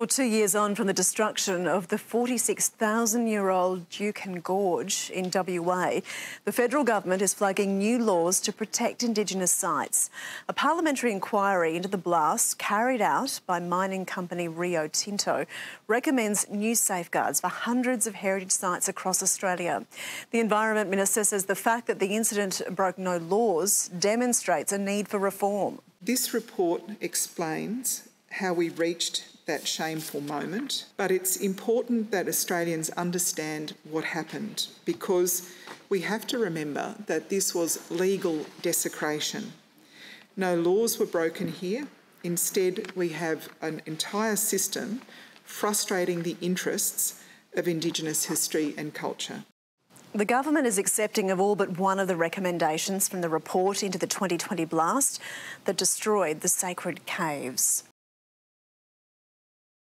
Well, 2 years on from the destruction of the 46,000-year-old Juukan Gorge in WA, the federal government is flagging new laws to protect Indigenous sites. A parliamentary inquiry into the blast carried out by mining company Rio Tinto recommends new safeguards for hundreds of heritage sites across Australia. The Environment Minister says the fact that the incident broke no laws demonstrates a need for reform. This report explains how we reached that shameful moment, but it's important that Australians understand what happened, because we have to remember that this was legal desecration. No laws were broken here. Instead, we have an entire system frustrating the interests of Indigenous history and culture. The government is accepting of all but one of the recommendations from the report into the 2020 blast that destroyed the sacred caves.